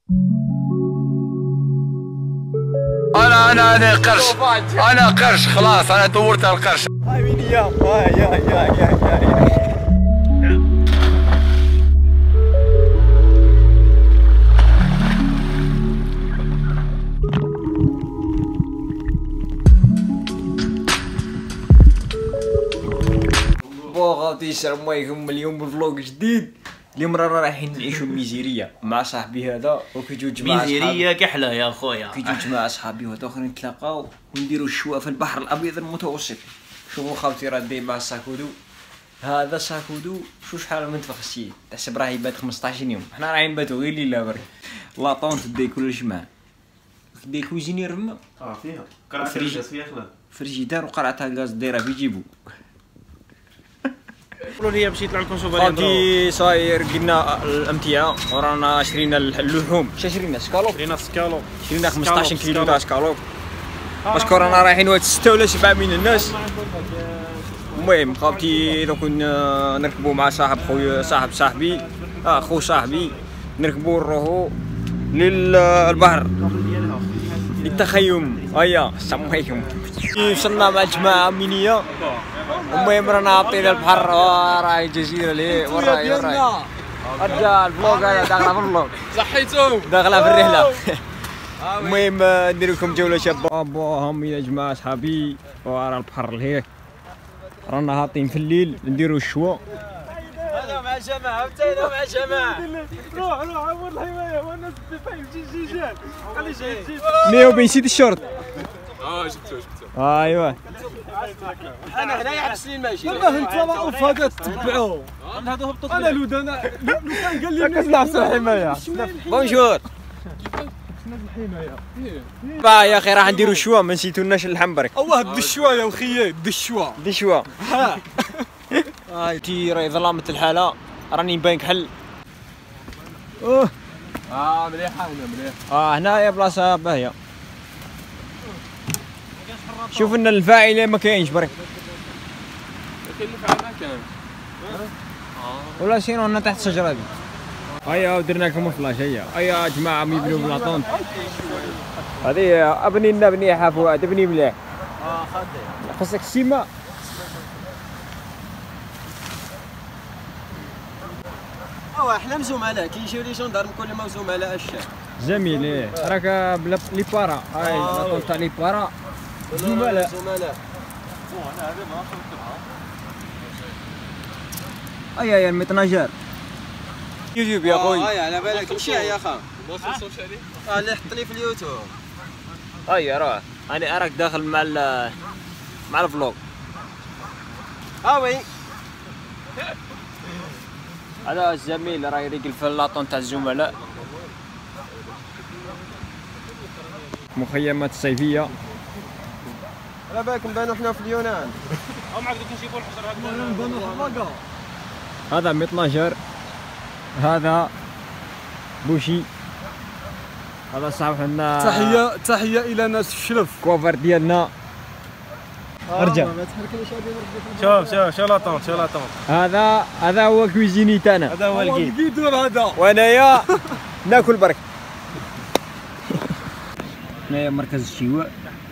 انا قرش، انا قرش خلاص، انا طورت القرش. هاي مين يا يا غادي السلام عليكم. اليوم بفلوق جديد. اليوم رانا رايحين نعيشو ميزيرية مع صاحبي هذا، وكيجيو جماعة ميزيرية كحلة يا خويا. كيجيو جماعة صحابي وهذا اخرين نتلاقاو ونديرو الشوا في البحر الابيض المتوسط. شوفوا خاوتي راه داير مع الساكودو. هذا ساكودو شو شحال من تفخسيه، تحسب راه يبات 15 يوم. حنا رايحين نباتو غير ليلة برك. لاطونت داي كلشي معاه. داي كوزينير ما فيها قرعة الغاز فيها خلا فريجيدار وقرعة غاز دايرة في جيبو. قولوا لي باش يطلع لكم شوفوا خاوتي صاير قلنا الامتعة ورانا شرينا اللحوم. شرينا سكالوب، شرينا 15 كيلو تاع سكالوب باسكو رانا رايحين واحد 6 ولا 7 من الناس. المهم خاوتي دوك نركبوا مع صاحب خويا، صاحبي خو صاحبي، نركبوا نروحوا للبحر للتخيم. هيا السلام عليكم. وصلنا مع الجماعة مينية. المهم رانا هابطين البحر، راهي جزيرة لي وراي رجال فلوق هذا داخلة في الفلوق، صحيتو داخلة في الرحلة. المهم ندير لكم جولة شابة. هم يا جماعة صحابي ورا البحر لهيك، رانا هابطين في الليل نديرو الشوا. هذا مع جماعة وتانا مع جماعة. روح عمر الحماية والناس تفهم جيجان. خلي جيجان. مية وبنسيت الشرط. جبتو ايوا انا هنايا عاد سنين ماشي. والله انت معروف هذا تتبعوه. انا لو كان قال لي كنلعب الحماية. بونجور. با يا اخي راح نديرو الشوا، ما نسيتوناش اللحم برك. الله دي الشوا يا وخيي دي الشوا. دي شوا. هاي راهي ظلامة الحالة، راني نبان كحل. مليحة مليح. هنايا بلاصة باهية. شوف لنا الفاعلة ما كاينش برك. كاين الفاعل ما كان. ولا سيرو هنا تحت الشجرة هذي. هيا درنا لكم الفلاش. هيا يا جماعة يبنيو بلاطون. هذه ابني لنا بنيحة فؤاد، ابني مليح. خصك السيما. احنا زملاء كيجيو لي جندارم كل ما زملاء الشام. جميل. راك بلا لي بارا. هاي لاطون تاع لي بارا زملاء. هيا المتناجر يوتيوب يا خويا. على بالك مشي يا خا. اللي حطني في اليوتيوب. هيا راه انا اراك داخل مع الفلوق. وي هذا الزميل راه يريقل في اللاطون تاع الزملاء. مخيمات الصيفية. على بالك نبانو حنا في اليونان. معك دوك نجيبو الحجر هذا متناجر، هذا بوشي، هذا صاحب حنا. تحية الى ناس الشرف. كوفر ديالنا. ارجع. شوف لاطون هذا هو كويزيني تاعنا. هذا هو الجيد. هذا وانايا ناكل برك. هنايا مركز الشواء.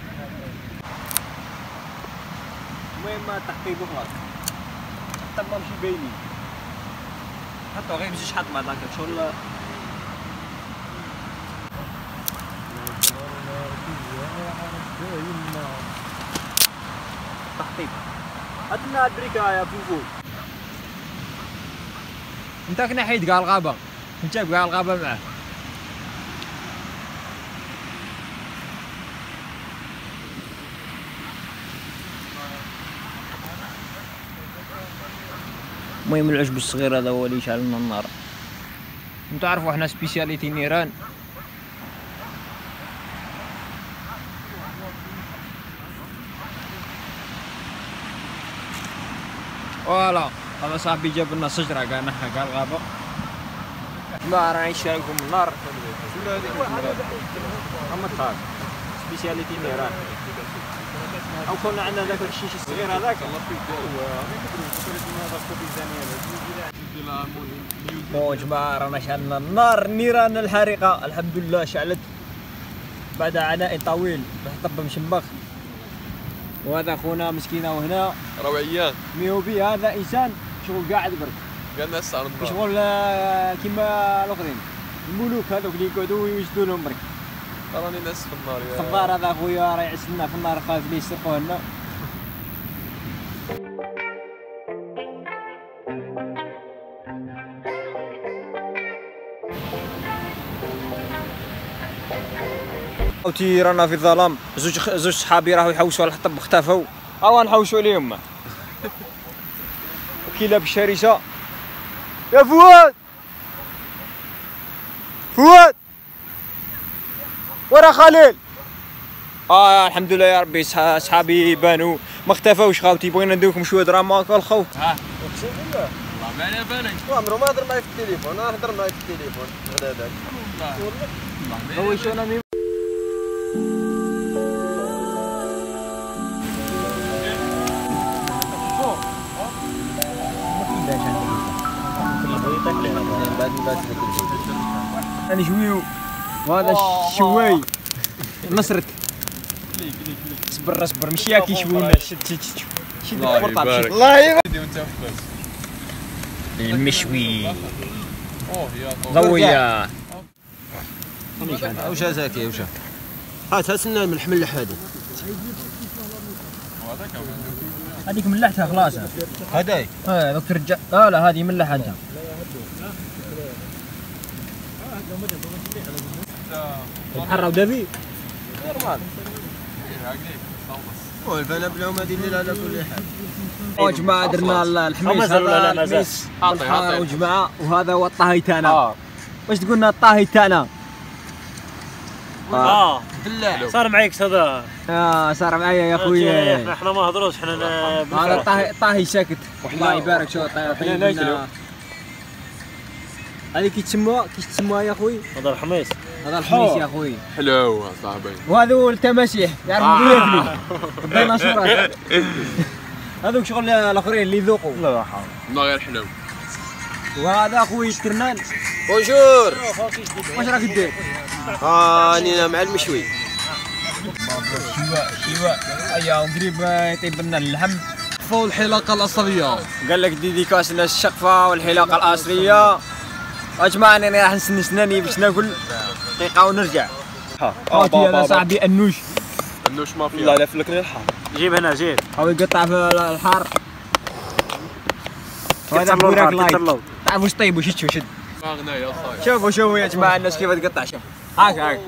المهم تحقيقو خلاص. حتى ما مشي باينين. حتى غير يمشي شحال مع داك شغل. تحقيق. عندنا البريكا يا فوفو. انت كنا حيد كاع الغابة، انت كاع الغابة معاه. المهم العشب الصغير هذا هو اللي يشعل لنا النار. انتو عارفوا احنا سبيسياليتي نيران. فوالا هذا صاحبي جاب لنا شجرة كاع نحنا كاع الغابة. ما راني نشعل لكم النار. اما تخاف سبيسياليتي نيران. او كنا عندنا ذاك الشيش الصغير هذاك. بون جماعة رانا شعلنا النار، النيران الحريقة الحمد لله شعلت بعد عناء طويل طب مشمخ. وهذا خونا مسكينة وهنا روعيان ميوبي، هذا إنسان شغل قاعد برك قال ناس على النار شغل كيما الآخرين الملوك هذوك اللي يقعدوا ويوجدوا لهم برك. راني ناس في النار يا الخضار هذا خويا راه يعسلنا في النار، خايف لي يسرقوه لنا. اوتي رانا في الظلام، زوج صحابي راهو يحوسوا على الحطب اختفوا، او نحوسوا عليهم. كلاب الشرسة يا فؤاد، فؤاد ورا خليل. الحمد لله يا ربي صحابي بانوا ما اختفاوش خاوتي، بغينا نديركم شويه دراما الخوت. اقسم بالله والله ما على بالي عمرو ما هضر معايا في التليفون، انا هضر معايا في التليفون غدا هذاك هو شونا ميم انا شويو وهذا الشواي نصرت. صبر صبر ماشي هاك يشوينا، شد القرطاب الله يبارك المشوي ضوية. واش هذاك واش هات لنا الملح ملح هذه هذيك ملحتها خلاص. هذاك دوك ترجع. لا هذه ملحها انت. الحرة ودافي نورمال والفنا بلاهم هذه الليله على كل حال. يا جماعة درنا الحميس هذا الحميس بالحار وجماعة، وهذا هو الطاهي تاعنا. واش تقولنا الطاهي تاعنا؟ بالله صار معيك هذا. صار معايا يا خويا. احنا ما هضروش احنا هذا طاهي ساكت. الله يبارك. شو طيب هذه كي تسموها يا خوي؟ هذا الحميس. هذا الحميس يا خوي حلو صاحبي. وهذا هو التماسيح يعرف يقول ياكلوا الديناصورات. هذوك شغل الاخرين اللي يذوقوا. لا حول والله غير حلو. وهذا اخوي الترنان. بونجور واش راك دير؟ راني مع المشوي. شواء ايا قريب يطيب لنا اللحم. والحلاقة الأصلية قال لك ديديكاس لنا الشقفة والحلاقة الأصلية. يا جماعة أنا راح نسن سناني باش ناكل دقيقة ونرجع. هاوتي أنا صاحبي النوش. النوش ما فيه. الله يلف لك الحار. جيب هنا جيب. هاو يقطع في الحار. وهذا بوراك لايت. تعرف واش طيب وشد شد. ما غنايا صاير. شوفوا يا جماعة الناس كيف تقطع. شوف هاك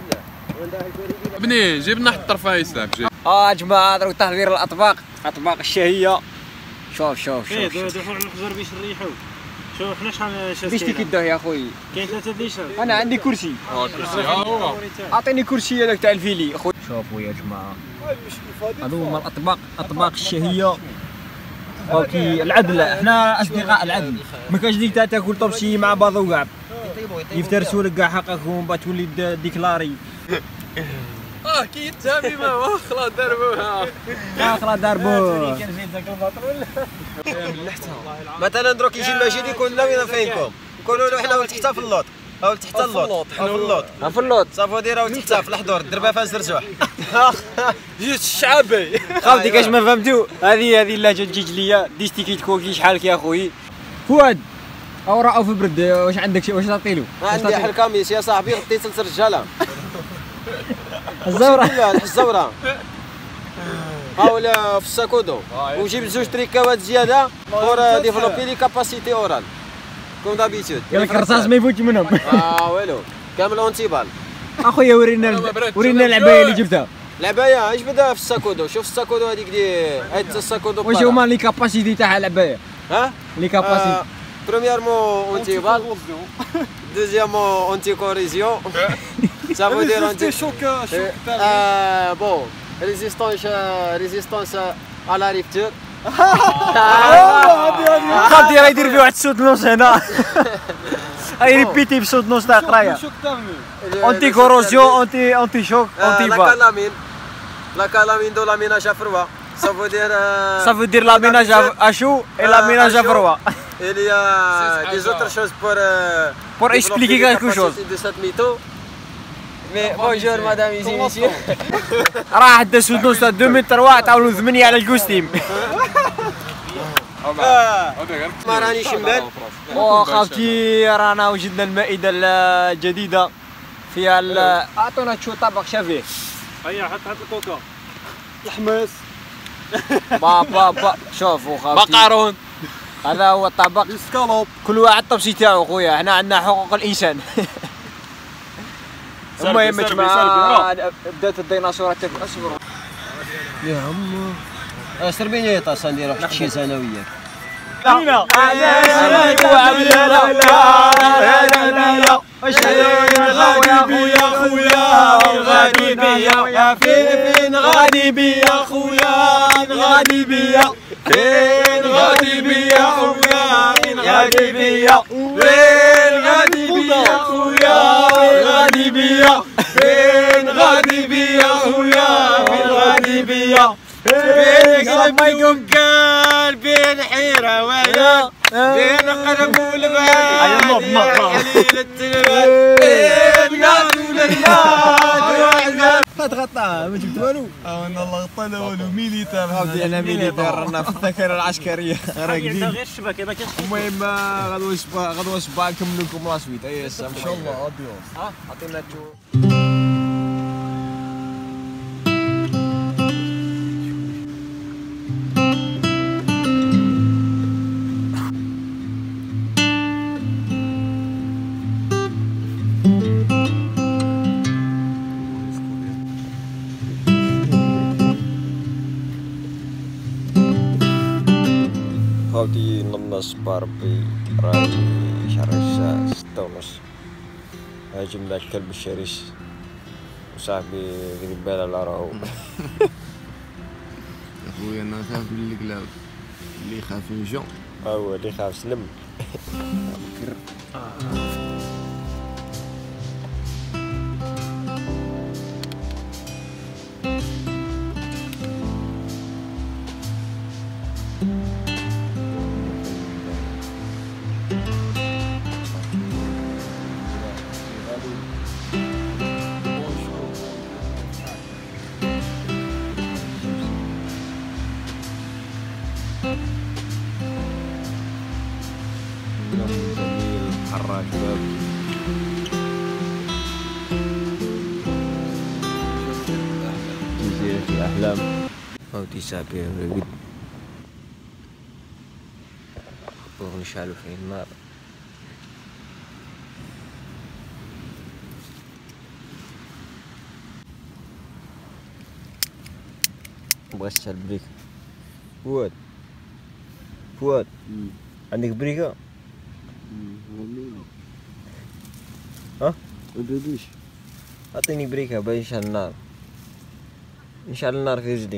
ابني جيب لنا حتى رفاه يسلم جيب. يا جماعة دروك تحضير الأطباق الشهية. شوف دخل على الحجر باش نريحو. شوف حنا شحال باش تكدوه يا خويا. كاين 3 ديشان. أنا عندي كرسي. الكرسي ها هو. أعطيني كرسي هذاك تاع الفيلي أخويا. شوفوا يا جماعة هذو هما الأطباق الشهية. اوكي العدل، احنا أصدقاء العدل. ما كاش ديك تاكل طبسي مع بعض وكاع يفترسوا لك كاع حقك ومن بعد تولي ديكلاري. كي يتهمي ما خلاص دربوها. خلاص داربوه. مثلا دروك يجي المجيد يكون لا وين فينكم نكونوا له حنا تحت في اللوط او تحت اللوط في اللوط صافو ديرها تحت في الحضور الدربه فاز رزوح. جيت الشعبي خاوتي كاش ما فهمتو. هذه اللهجه الجيجليه ديستي كي تكون شحالك يا خويا فؤاد. او راهو في برد واش عندك واش تعطيلو؟ عندي حل قميص يا صاحبي غطيت 3 رجاله. الزورة الزورة هاولا في الساكودو وجيب 2 تريكاوات زيادة بور ديفلوبي لي كاباسيتي اورال كوم دابيتود. قال لك الرصاص ما يفوتش منهم. والو كامل اونتيبال. اخويا ورينا العباية اللي جبتها. العباية ايش بدها في الساكودو؟ شوف الساكودو هذيك هاد الساكودو. واش هما لي كاباسيتي تاع العباية؟ لي كاباسيتي برومييرمون اونتيبال، دوزيامون اونتي كوريزيون. Ça veut dire bon, résistance à la rupture. خاطي راه يدير فيه واحد الصوت نص هنا. ريبيتي بصوت نص تاع قرايه. اونتي كوروزيون اونتي شوك اونتي با. La calamine de la ménage à froid. Ça veut dire la ménage à chaud et la ménage à froid. Il y a des autres choses pour expliquer quelque chose. de cette mytho. Mais bonjour madame ici monsieur. راح دس ودوس 2 متر واحد او 8 على الكوستيم. ما راني شمال. وخالتي رانا وجدنا المائدة الجديدة فيها اعطونا شو طبق شافيه. هيا حط الكوكا. الحمص. با شوفوا خالتي. مقارون. هذا هو الطبق. السكالوب. كل واحد الطبسي تاعو خويا، احنا عندنا حقوق الانسان. المهم يا جماعة بدات الديناصورات تاكل. اصبروا يا عمو سربيني طاسه ندير واحد الشيز انا وياك. غادي بيا يا فين غادي بيا خويا غادي بيا فين غادي بيا خويا غادي بيا وين غادي بيا خويا غادي بيا فين غادي بيا خويا فين غادي بيا فين قلبكم كان بين حيرة ويا بين قلب والبال حليل التلبال بين قلب والبال غطاها ما جبت والو. والله غطينا والو ميليتار. حبيبي انا ميليتار رانا في الذاكرة العسكرية راقدين. غير الشبكة ما كاينش. المهم غدوة صباح نكملوا لكم لا سويت. اي ان شاء الله. اديوس. عطينا الجو. خاوتي نضنا الصباح ربي راهي شهر الساعة 6:30. هاجمنا الكلب الشرس وصاحبي غريبال على راهو. خويا انا نخاف من الكلاب، اللي يخاف ينجو. هو اللي يخاف سلم. جميل حراك باب. جزيرة الأحلام. خوتي صاحبي رقد ونشعلو فيه النار. مبغاش تشعل بريكة. فؤاد عندك بريكة؟ ها؟ مبردوش. اعطيني بريكة باش نشعل النار. نشعل النار في رجلي.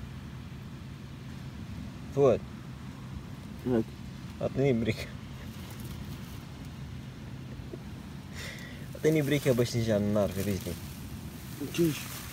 فؤاد هاك اعطيني بريكة. اعطيني بريكة باش نشعل النار في رجلي. كيش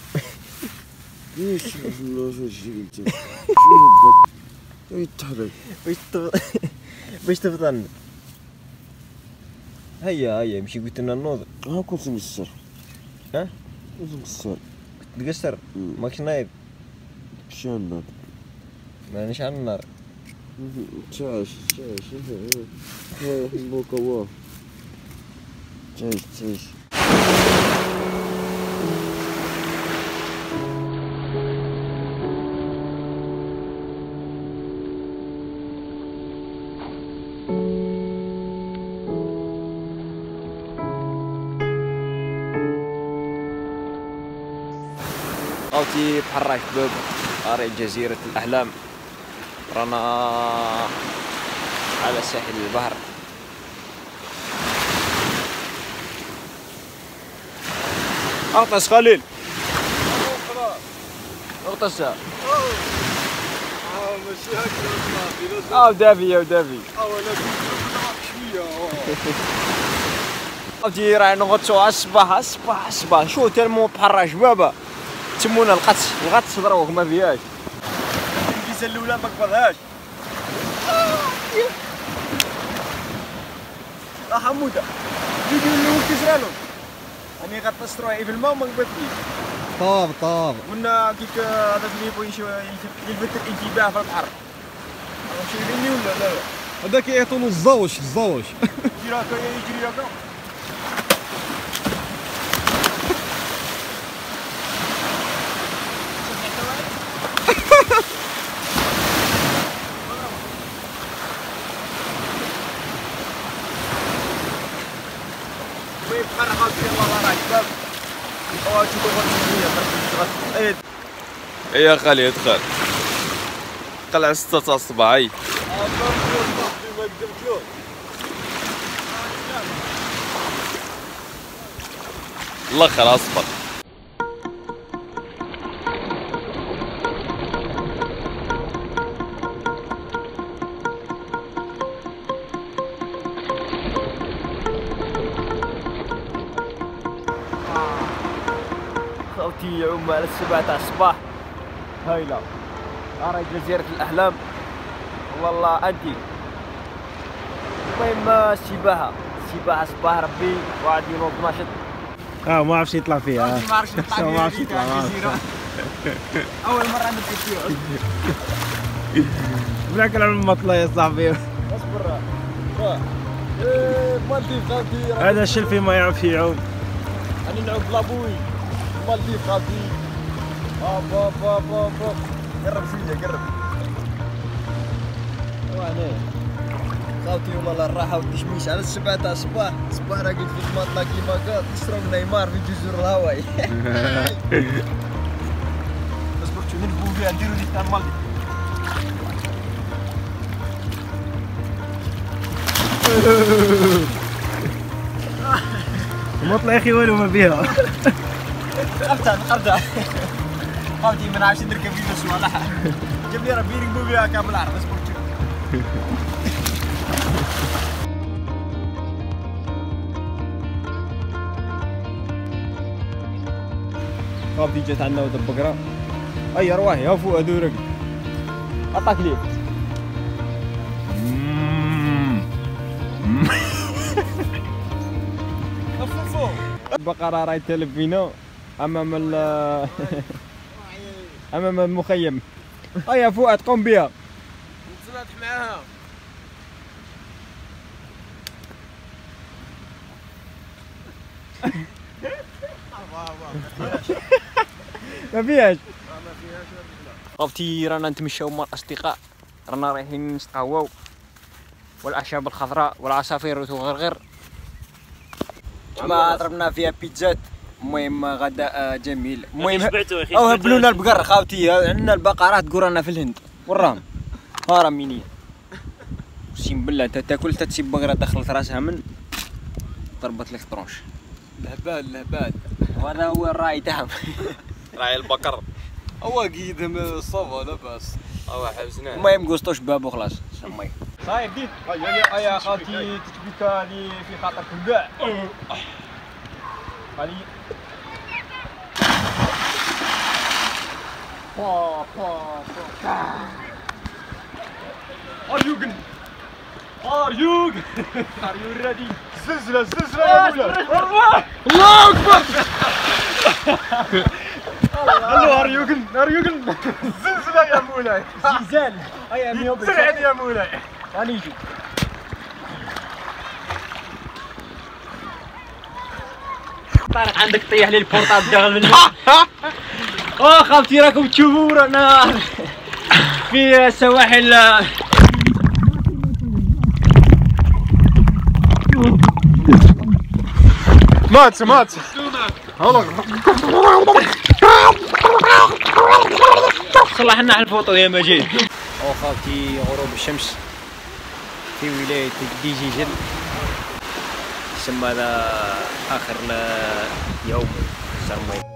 ليش شو جيتي شو يتحرك باش تفطن. هيا مشي قلت لنا نوض. كنت مقصر. ها؟ كنت مقصر. كنت تقصر؟ ماكش نايض؟ شنو النار؟ مانيش على النار. تعيش حبوك واه تعيش خوتي بحراك باب قاري جزيرة الأحلام. رانا على ساحل البحر. اغطس خليل. اغطس. ماشي هكا ودافي ودافي. خوتي راهي نغطسو على الصباح شو تالمو بحر شبابه تسمونا الغطس دروك ما فيهاش. الكيسه الاولى ما قبضهاش. لا حموده فيديو اللي هو كيسرالو اني غتستروي في الماء وما قبطليش طاب قلنا كيك هذاك اللي يبغي يلفت الانتباه في البحر شي يريني ولا لا هذاك يعطوا له الزوج يجري هكا يجري هكا بقى خاطر يلا راه شباب شوفوا غتسميه يا خالي ادخل قلع 6 تاع الصباح هاي الاخر اصبر خوتي يعوم على 7 تاع الصباح هايله راهي جزيرة الأحلام والله أنتي المهم السباحة صباح ربي واحد ينوض ناشط ما عرفش يطلع فيها ما عرفتش نطلع ما عرفتش يطلع الجزيرة أول مرة نبدا فيها بلاك على المطلة يا صاحبي اصبر مالديف خالتي هذا الشلفي ما يعرف يعوم أنا نعوم بلابوي مالديف خالتي بابا قرب شوية قرب وأنا خالتي والله الراحة والتشميش على 7 تاع الصباح راقد في المطلة كيما قال تشرب نيمار في جزر الهواي اصبر شو نلفو فيها نديرو لي تاع مالديف المطلة يا اخي والو ما فيها نقرتها خالتي ما نعرفش نركب فيها صوالح جاب لي راه بيركبوا فيها كامل العرب اصبر شوف خالتي جات عندنا ولد البقرة اي رواحي ها فوق هادو رقد عطاك ليه البقرة راهي تلف فينا امام امام المخيم هيا فؤاد قم بها نتسلط معاها ما فيهاش خافتي رانا نتمشاو مع الاصدقاء رانا رايحين نتقهواو والاعشاب الخضراء والعصافير تغرغر ما ضربنا فيها بيتزات المهم غداء جميل المهم او هبلونا البقر خاوتي عندنا البقرات قرانا في الهند وراهم ها منين اقسم بالله انت تاكل تسيب بقره دخلت راسها من ضربت لك طرونش لهبال وهذا هو الراعي تاعهم راعي البقر هو قيدهم الصوفه لاباس هو حبسناه المهم قوسطوش باب وخلاص سمي صاير بديت يا خالتي تثبيت لي في خاطركم كاع هذه أريوغن Are you ready? زلزلة يا مولاي الله أكبر الله أريوغن زلزلة يا مولاي زلزال سرعد يا مولاي راني يجي طارق عندك طيح لي البورطاب داخل منه خالتي راكم تشوفوا رانا في سواحل مات صلح لنا على الفوطو يا مجيد خالتي غروب الشمس في ولاية ديجيجل يسمى هذا آخر يوم سرمي